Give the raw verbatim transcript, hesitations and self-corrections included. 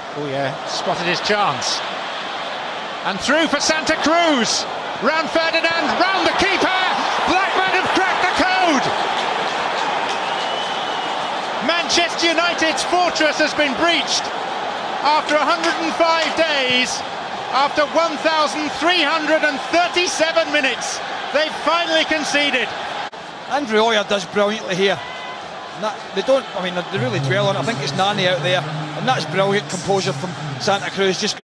Ooijer spotted his chance. And through for Santa Cruz. Round Ferdinand, round the keeper. Blackburn have cracked the code. Manchester United's fortress has been breached. After one hundred and five days, after one thousand three hundred thirty-seven minutes, they've finally conceded. And Ooijer does brilliantly here. And that, they don't, I mean, they really dwell on it. I think it's Nani out there, and that's brilliant composure from Santa Cruz. Just